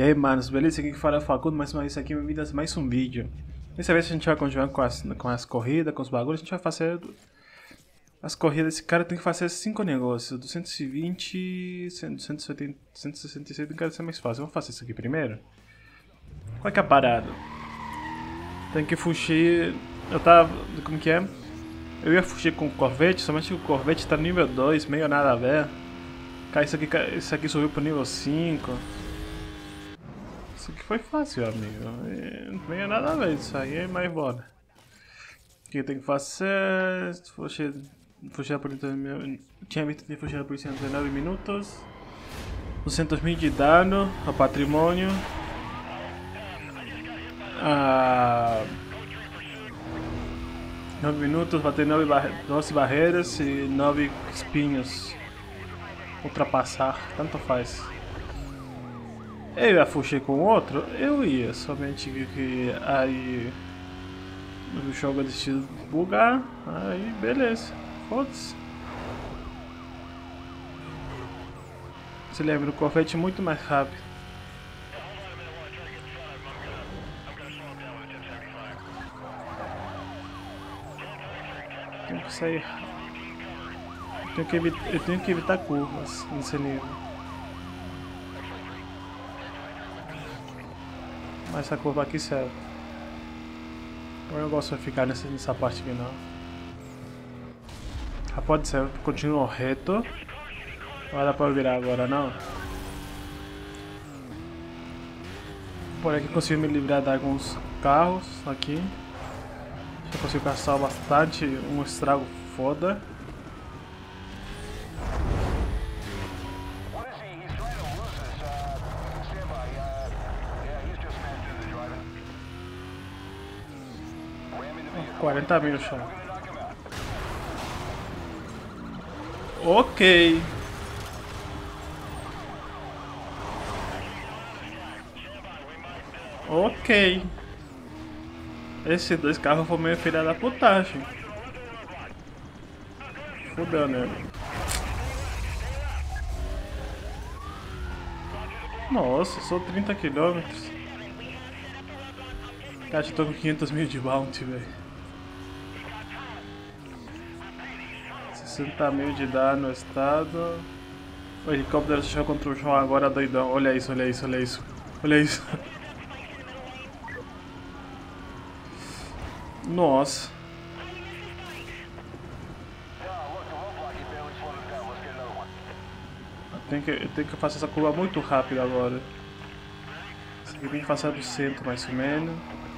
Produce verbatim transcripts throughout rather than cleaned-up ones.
Ei, manos, beleza? Aqui que fala é o Facundo, mas isso aqui é mais um vídeo. Dessa vez a gente vai continuar com as, com as corridas, com os bagulhos. A gente vai fazer as corridas. Esse cara tem que fazer cinco negócios: duzentos e vinte, cento e setenta, cento e sessenta e seis. Não quero ser mais fácil. Vamos fazer isso aqui primeiro. Qual é que é a parada? Tem que fugir. Eu tava. Como que é? Eu ia fugir com o Corvette, somente que o Corvette tá no nível dois, meio nada a ver. Cara, isso aqui, isso aqui subiu pro nível cinco. Isso aqui foi fácil, amigo. Não tem nada a ver isso aí, mas bora. O que tem que fazer? Fugir, fugir por tinha visto que fugir por dezenove minutos. duzentos mil de dano ao patrimônio. Ah, nove minutos, bater nove barre doze barreiras e nove espinhos. Ultrapassar, tanto faz. Eu ia fugir com outro? Eu ia, somente que, que aí o jogo decidiu bugar, aí beleza, foda-se. Se lembra, o Corvette é muito mais rápido. Tenho que sair. Eu tenho que evitar, eu tenho que evitar curvas nesse nível. Mas essa curva aqui serve. Eu não gosto de ficar nessa, nessa parte aqui não. Ah, pode ser, continua reto. Não dá pra virar agora não. Por aqui consigo me livrar de alguns carros aqui. Já consigo caçar bastante, um estrago foda. quarenta mil só. Ok. Ok. Esses dois carros foram meio filha da putagem. Fudeu nele. Nossa, só trinta quilômetros. Cara, eu tô com quinhentos mil de bounty, velho. sessenta mil de dano no estado. O helicóptero deixou contra o chão agora doidão. Olha isso, olha isso, olha isso. Olha isso. Nossa. Eu tenho que, eu tenho que fazer essa curva muito rápido agora. Isso aqui tem que passar do centro mais ou menos.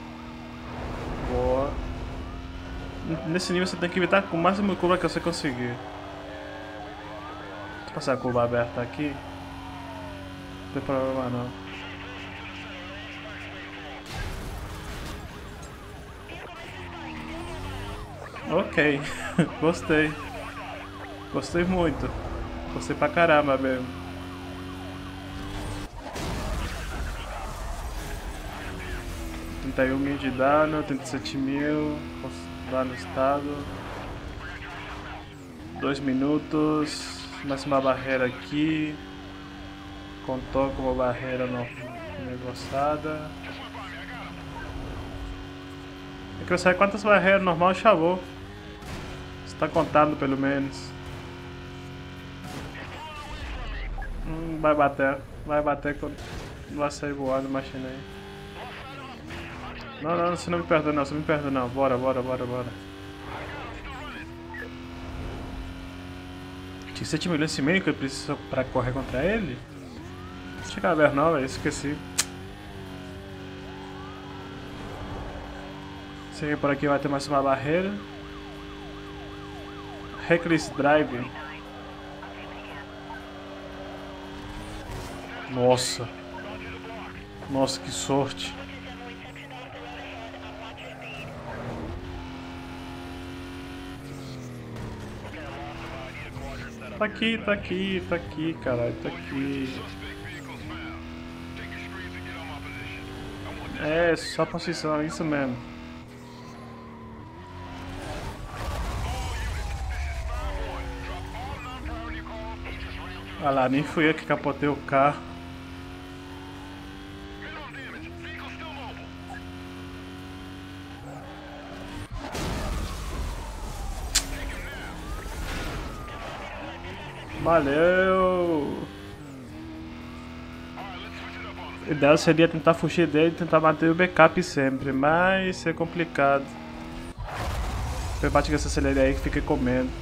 Boa. Nesse nível você tem que evitar com o máximo de curva que você conseguir. Vou passar a curva aberta aqui. Não tem problema não. Ok, gostei. Gostei muito. Gostei pra caramba mesmo. trinta e um mil de dano, trinta e sete mil. Lá no estado. Dois minutos. Mais uma barreira aqui. Contou como barreira não negociada. Eu quero saber quantas barreiras normal chamou. Está contando pelo menos. Hum, vai bater. Vai bater quando vai sair voando a máquina aí. Não, não, você não me perde não, você não me perde não. Bora, bora, bora, bora. Tinha sete milhões e meio que eu preciso pra correr contra ele? Chegar a ver não, velho, esqueci. Seguir por aqui vai ter mais uma barreira. Reckless Drive. Nossa. Nossa, que sorte. Tá aqui, tá aqui, tá aqui, caralho, tá aqui. É, só posição, isso mesmo. Olha lá, nem fui eu que capotei o carro. Valeu! O ideal seria tentar fugir dele e tentar manter o backup sempre, mas é complicado. Eu bate com essa acelera aí que fica com medo.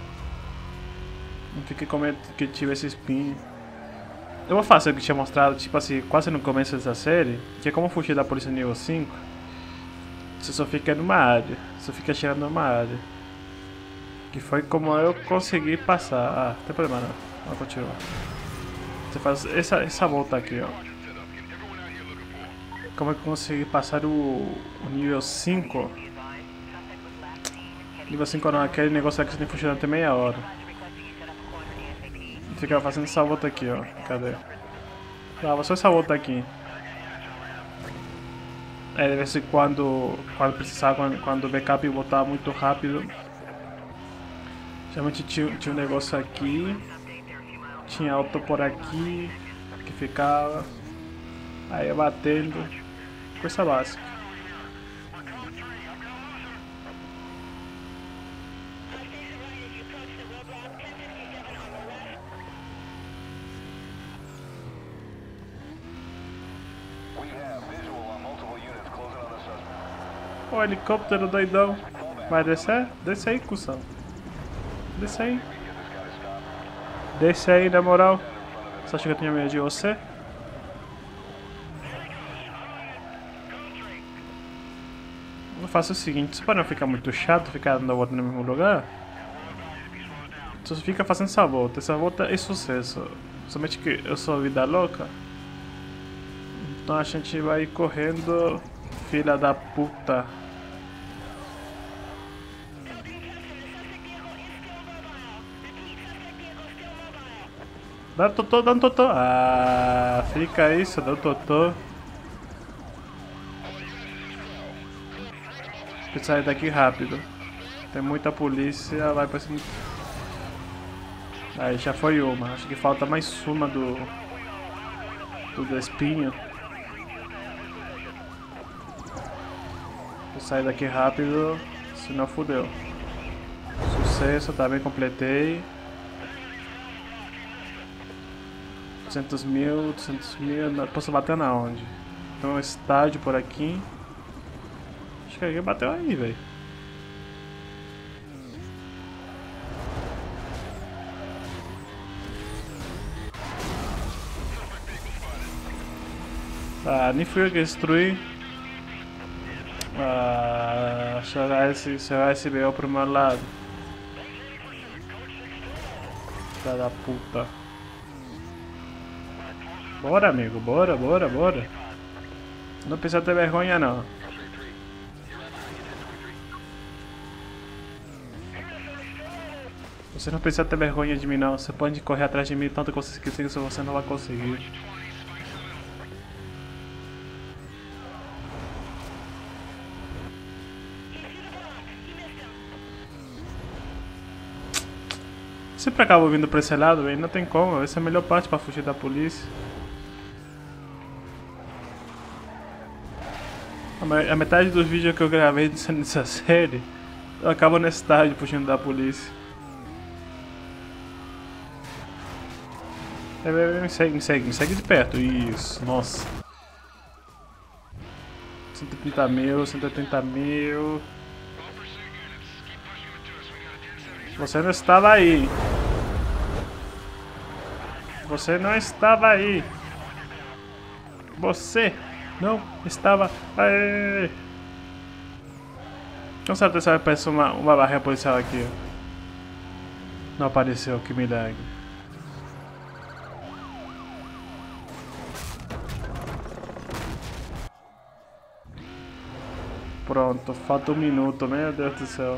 Não fique com medo que tive esse espinho. Eu vou fazer o que tinha mostrado, tipo assim, quase no começo dessa série, que é como fugir da polícia nível cinco. Você só fica numa área, só fica chegando numa área. Que foi como eu consegui passar. Ah, não tem problema não. Vamos continuar. Você faz essa, essa volta aqui, ó. Como é que eu consegui passar o, o nível cinco? Nível cinco não, aquele negócio aqui que você tem que fugir até meia hora. Fica fazendo essa volta aqui, ó. Cadê? Ah, só essa volta aqui. É, de vez em quando, quando precisar, quando, quando o backup voltar muito rápido. Geralmente tinha, tinha um negócio aqui. Tinha auto por aqui. Que ficava. Aí ia batendo. Coisa básica. O helicóptero doidão. Vai descer? Desce aí, cuzão. Desce aí. Desce aí, na moral. Você acha que eu tinha medo de você? Eu faço o seguinte, só para não ficar muito chato, ficar dando a volta no mesmo lugar. Só fica fazendo essa volta. Essa volta é sucesso. Somente que eu sou vida louca. Então a gente vai correndo. Filha da puta. Dá totô, dá um totô. Ah, fica isso, dá um totô. Tem que sair daqui rápido. Tem muita polícia, vai pra cima. Aí já foi uma. Acho que falta mais uma do. Do espinho. Vou sair daqui rápido, senão fudeu. Sucesso, também completei. duzentos mil, duzentos mil, não, posso bater na onde? Tem um estádio por aqui. Acho que alguém bateu aí, velho. Ah, nem fui eu que destruí. Ah, jogar esse, jogar esse B O pro meu lado. Filha da puta. Bora, amigo, bora, bora, bora. Não precisa ter vergonha, não. Você não precisa ter vergonha de mim, não. Você pode correr atrás de mim tanto que você quiser, se você não vai conseguir. Sempre acabo vindo pra esse lado, velho. Não tem como. Essa é a melhor parte pra fugir da polícia. A metade dos vídeos que eu gravei nessa série, eu acabo nesse estádio fugindo da polícia. Me segue, me segue, me segue de perto. Isso, nossa. cento e trinta mil, cento e oitenta mil. Você não estava aí. Você não estava aí. Você não estava aí. Com certeza apareceu uma, uma barreira policial aqui. Não apareceu, que milagre. Pronto, falta um minuto, meu Deus do céu.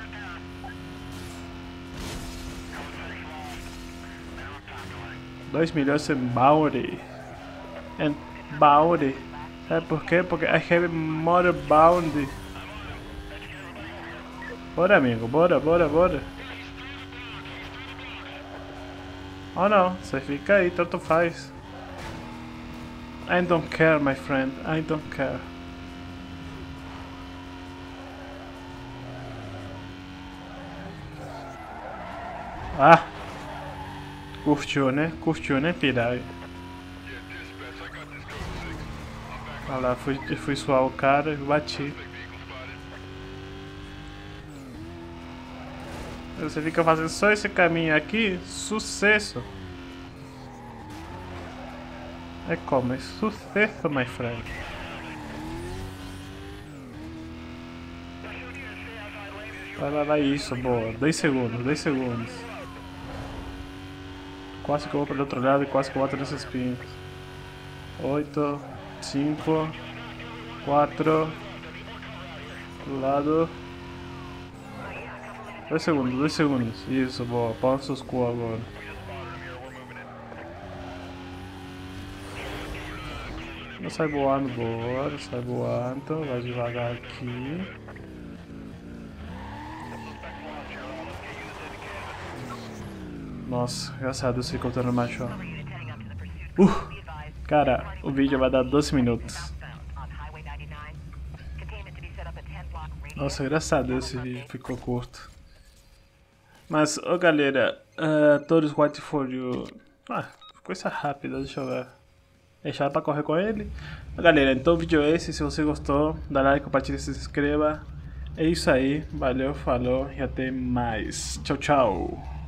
dois milhões em bounty. And bounty. Sabe por quê? Porque I have more bounty. Bora, amigo, bora, bora, bora. Oh não, você fica aí, tanto faz. I don't care, my friend, I don't care. Ah! Curtiu, né? Curtiu, né, pirai? Olha lá, fui, fui suar o cara e bati. Você fica fazendo só esse caminho aqui, sucesso. É como? É sucesso, my friend. Vai, vai, vai, isso, boa. Dois segundos, dois segundos. Quase que eu vou para o outro lado e quase que eu boto nesses pincos. Oito, cinco, quatro, do lado. Dois segundos, dois segundos. Isso, boa. Pau nos seus cu agora. Não sai voando, bora. Sai voando. Vai devagar aqui. Nossa, graças a Deus fica contando macho. Uh, cara, o vídeo vai dar doze minutos. Nossa, graças a Deus esse vídeo ficou curto. Mas, ô oh, galera, uh, todos White for You. Ah, coisa rápida, deixa eu ver. Deixar pra correr com ele. Galera, então o vídeo é esse. Se você gostou, dá like, compartilha, se inscreva. É isso aí, valeu, falou e até mais. Tchau, tchau.